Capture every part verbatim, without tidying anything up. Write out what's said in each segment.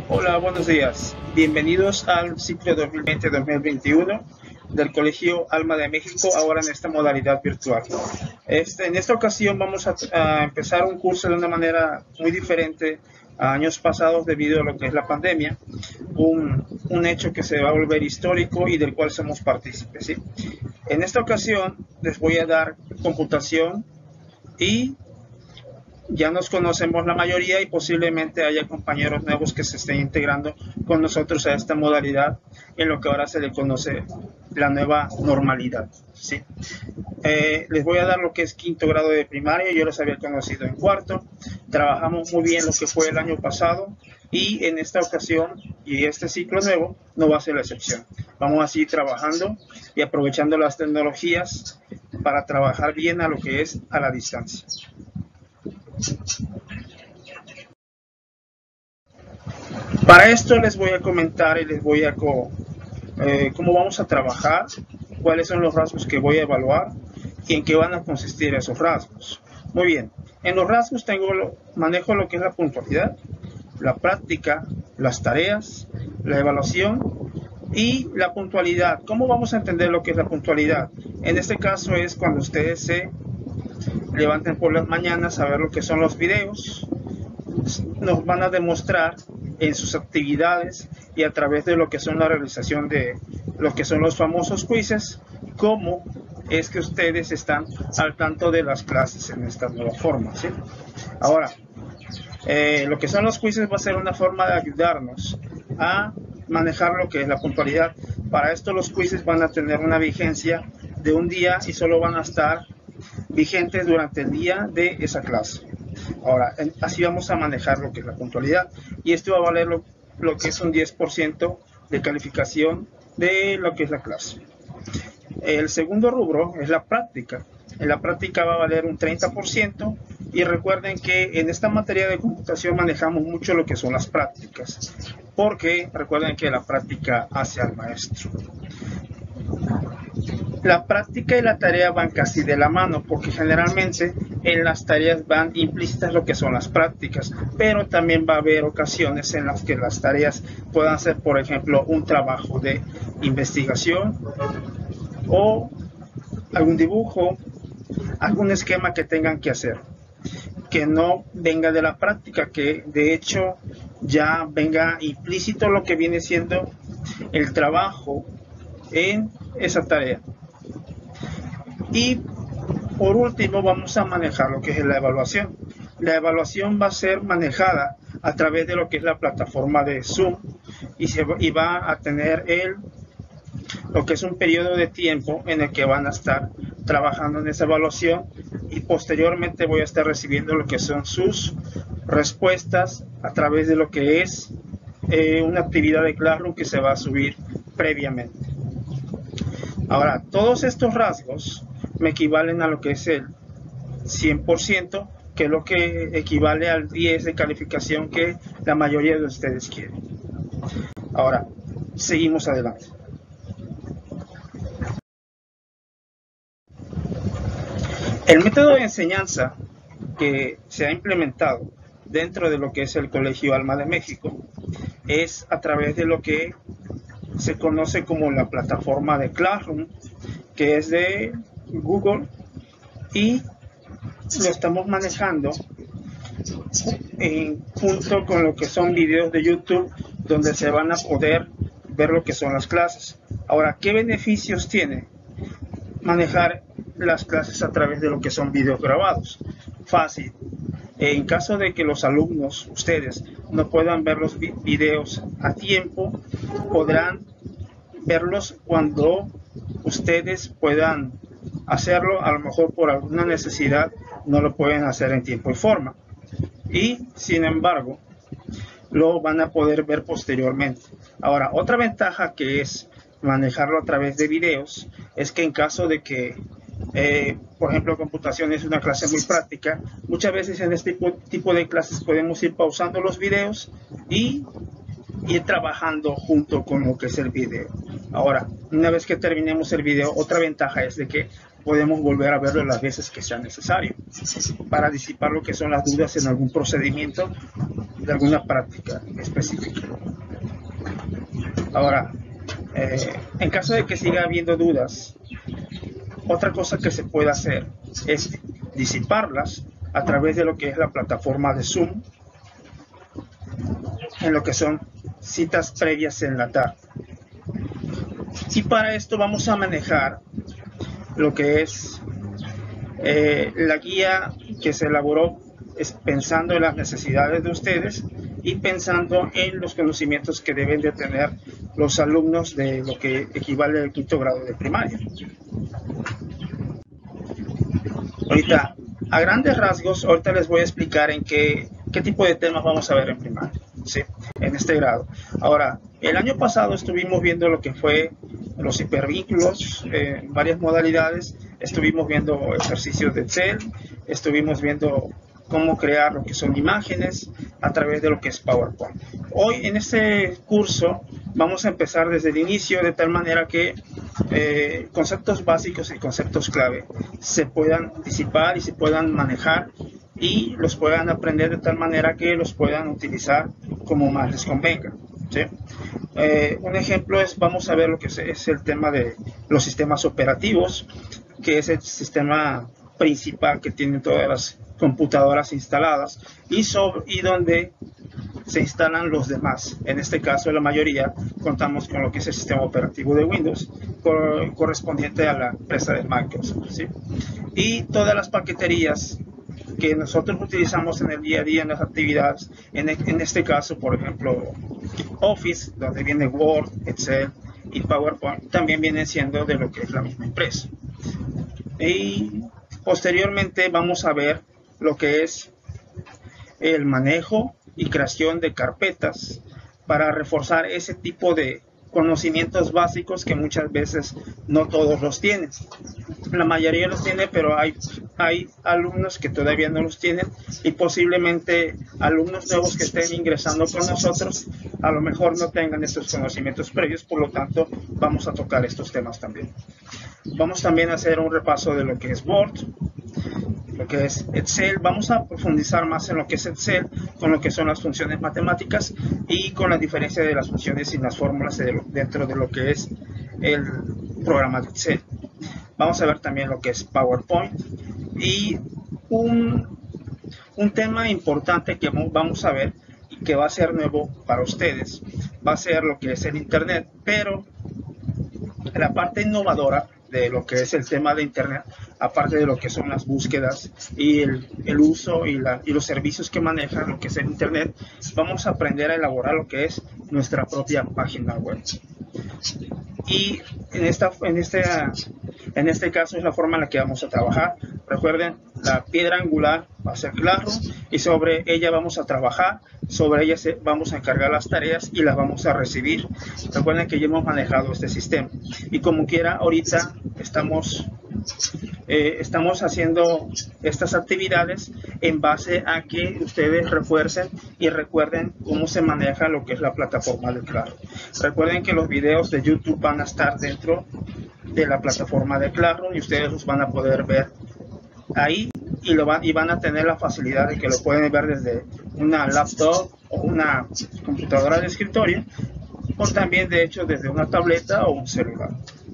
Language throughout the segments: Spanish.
Hola, buenos días. Bienvenidos al ciclo dos mil veinte dos mil veintiuno del Colegio Alma de México, ahora en esta modalidad virtual. Este, en esta ocasión vamos a, a empezar un curso de una manera muy diferente a años pasados debido a lo que es la pandemia, un, un hecho que se va a volver histórico y del cual somos partícipes, ¿sí? En esta ocasión les voy a dar computación y ya nos conocemos la mayoría y posiblemente haya compañeros nuevos que se estén integrando con nosotros a esta modalidad en lo que ahora se le conoce la nueva normalidad, ¿sí? Eh, les voy a dar lo que es quinto grado de primaria. Yo los había conocido en cuarto. Trabajamos muy bien lo que fue el año pasado y en esta ocasión y este ciclo nuevo no va a ser la excepción. Vamos a seguir trabajando y aprovechando las tecnologías para trabajar bien a lo que es a la distancia. Para esto les voy a comentar y les voy a co, eh, cómo vamos a trabajar, cuáles son los rasgos que voy a evaluar y en qué van a consistir esos rasgos. Muy bien, en los rasgos tengo lo, manejo lo que es la puntualidad, la práctica, las tareas, la evaluación y la puntualidad. ¿Cómo vamos a entender lo que es la puntualidad? En este caso es cuando ustedes se levanten por las mañanas a ver lo que son los videos, nos van a demostrar en sus actividades y a través de lo que son la realización de lo que son los famosos quizzes, cómo es que ustedes están al tanto de las clases en esta nueva forma, ¿sí? Ahora, eh, lo que son los quizzes va a ser una forma de ayudarnos a manejar lo que es la puntualidad. Para esto los quizzes van a tener una vigencia de un día y solo van a estar vigentes durante el día de esa clase. Ahora, así vamos a manejar lo que es la puntualidad y esto va a valer lo, lo que es un diez por ciento de calificación de lo que es la clase. El segundo rubro es la práctica. En la práctica va a valer un treinta por ciento y recuerden que en esta materia de computación manejamos mucho lo que son las prácticas, porque recuerden que la práctica hace al maestro. La práctica y la tarea van casi de la mano, porque generalmente en las tareas van implícitas lo que son las prácticas, pero también va a haber ocasiones en las que las tareas puedan ser, por ejemplo, un trabajo de investigación o algún dibujo, algún esquema que tengan que hacer, que no venga de la práctica, que de hecho ya venga implícito lo que viene siendo el trabajo en esa tarea. Y por último vamos a manejar lo que es la evaluación. La evaluación va a ser manejada a través de lo que es la plataforma de Zoom y, se, y va a tener el, lo que es un periodo de tiempo en el que van a estar trabajando en esa evaluación y posteriormente voy a estar recibiendo lo que son sus respuestas a través de lo que es eh, una actividad de Classroom que se va a subir previamente. Ahora, todos estos rasgos me equivalen a lo que es el cien por ciento, que es lo que equivale al diez de calificación que la mayoría de ustedes quieren. Ahora, seguimos adelante. El método de enseñanza que se ha implementado dentro de lo que es el Colegio Alma de México es a través de lo que se conoce como la plataforma de Classroom, que es de Google, y lo estamos manejando en, junto con lo que son videos de YouTube donde se van a poder ver lo que son las clases. Ahora, ¿qué beneficios tiene manejar las clases a través de lo que son videos grabados? Fácil. En caso de que los alumnos, ustedes, no puedan ver los videos a tiempo, podrán verlos cuando ustedes puedan hacerlo. A lo mejor por alguna necesidad no lo pueden hacer en tiempo y forma, y sin embargo lo van a poder ver posteriormente. Ahora, otra ventaja que es manejarlo a través de videos es que en caso de que eh, por ejemplo, computación es una clase muy práctica, muchas veces en este tipo, tipo de clases podemos ir pausando los videos y ir trabajando junto con lo que es el video. Ahora, una vez que terminemos el video, otra ventaja es de que podemos volver a verlo las veces que sea necesario para disipar lo que son las dudas en algún procedimiento de alguna práctica específica. Ahora, eh, en caso de que siga habiendo dudas, otra cosa que se puede hacer es disiparlas a través de lo que es la plataforma de Zoom, en lo que son citas previas en la tarde. Y para esto vamos a manejar lo que es eh, la guía que se elaboró es pensando en las necesidades de ustedes y pensando en los conocimientos que deben de tener los alumnos de lo que equivale al quinto grado de primaria. Ahorita, a grandes rasgos, ahorita les voy a explicar en qué, qué tipo de temas vamos a ver en primaria, ¿sí? En este grado. Ahora, el año pasado estuvimos viendo lo que fue los hipervínculos en eh, varias modalidades, estuvimos viendo ejercicios de Excel, estuvimos viendo cómo crear lo que son imágenes a través de lo que es PowerPoint. Hoy en este curso vamos a empezar desde el inicio de tal manera que eh, conceptos básicos y conceptos clave se puedan disipar y se puedan manejar y los puedan aprender de tal manera que los puedan utilizar como más les convenga, ¿sí? Eh, un ejemplo es, vamos a ver lo que es, es el tema de los sistemas operativos, que es el sistema principal que tienen todas las computadoras instaladas y, sobre, y donde se instalan los demás. En este caso, la mayoría contamos con lo que es el sistema operativo de Windows cor correspondiente a la empresa de Microsoft, ¿sí? Y todas las paqueterías que nosotros utilizamos en el día a día en las actividades, en, en este caso, por ejemplo, Office, donde viene Word, Excel y PowerPoint, también vienen siendo de lo que es la misma empresa. Y posteriormente vamos a ver lo que es el manejo y creación de carpetas para reforzar ese tipo de conocimientos básicos que muchas veces no todos los tienen. La mayoría los tiene, pero hay, hay alumnos que todavía no los tienen y posiblemente alumnos nuevos que estén ingresando con nosotros a lo mejor no tengan estos conocimientos previos, por lo tanto vamos a tocar estos temas también. Vamos también a hacer un repaso de lo que es Word, lo que es Excel. Vamos a profundizar más en lo que es Excel, con lo que son las funciones matemáticas y con la diferencia de las funciones y las fórmulas de lo, dentro de lo que es el programa de Excel. Vamos a ver también lo que es PowerPoint y un, un tema importante que vamos a ver y que va a ser nuevo para ustedes va a ser lo que es el Internet, pero la parte innovadora de lo que es el tema de Internet, aparte de lo que son las búsquedas y el, el uso y, la, y los servicios que manejan lo que es el Internet, vamos a aprender a elaborar lo que es nuestra propia página web. Y en, esta, en, este, en este caso es la forma en la que vamos a trabajar. Recuerden, la piedra angular va a ser Classroom y sobre ella vamos a trabajar, sobre ella se, vamos a encargar las tareas y las vamos a recibir. Recuerden que ya hemos manejado este sistema y como quiera ahorita estamos, eh, estamos haciendo estas actividades en base a que ustedes refuercen y recuerden cómo se maneja lo que es la plataforma de Classroom. Recuerden que los videos de YouTube van a estar dentro de la plataforma de Classroom y ustedes los van a poder ver ahí y, lo van, y van a tener la facilidad de que lo pueden ver desde una laptop o una computadora de escritorio o también de hecho desde una tableta o un celular.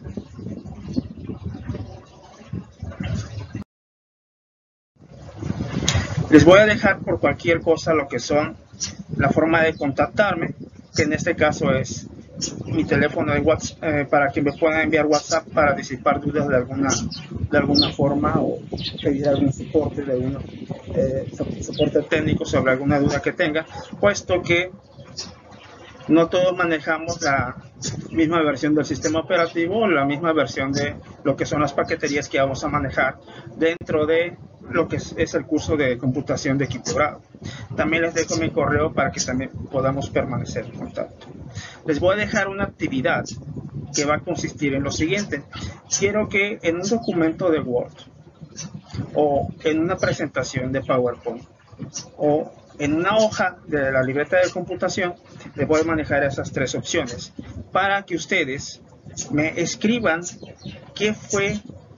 Les voy a dejar por cualquier cosa lo que son la forma de contactarme, que en este caso es mi teléfono de WhatsApp, eh, para que me puedan enviar WhatsApp para disipar dudas de alguna, de alguna forma o pedir algún soporte, de alguna, eh, soporte técnico sobre alguna duda que tenga, puesto que no todos manejamos la misma versión del sistema operativo o la misma versión de lo que son las paqueterías que vamos a manejar dentro de lo que es, es el curso de computación de quinto grado. También les dejo mi correo para que también podamos permanecer en contacto. Les voy a dejar una actividad que va a consistir en lo siguiente. Quiero que en un documento de Word o en una presentación de PowerPoint o en una hoja de la libreta de computación, les voy a manejar esas tres opciones para que ustedes me escriban qué fue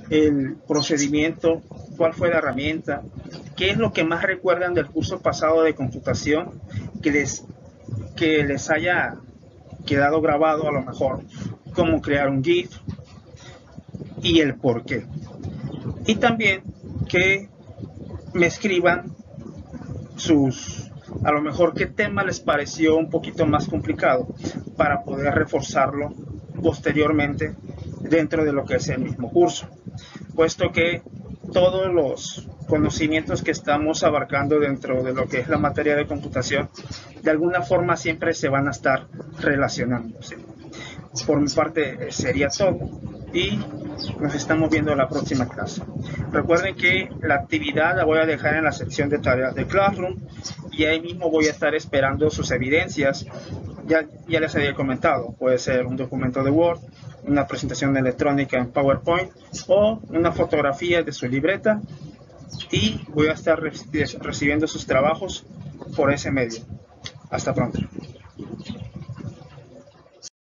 el procedimiento, cuál fue la herramienta, qué es lo que más recuerdan del curso pasado de computación que les, que les haya quedado grabado, a lo mejor cómo crear un GIF y el por qué. Y también que me escriban sus, a lo mejor qué tema les pareció un poquito más complicado para poder reforzarlo posteriormente dentro de lo que es el mismo curso, puesto que todos los conocimientos que estamos abarcando dentro de lo que es la materia de computación de alguna forma siempre se van a estar relacionándose. Por mi parte sería todo y nos estamos viendo en la próxima clase. Recuerden que la actividad la voy a dejar en la sección de tareas de Classroom y ahí mismo voy a estar esperando sus evidencias. Ya, ya les había comentado, puede ser un documento de Word, una presentación electrónica en PowerPoint o una fotografía de su libreta, y voy a estar recibiendo sus trabajos por ese medio. Hasta pronto.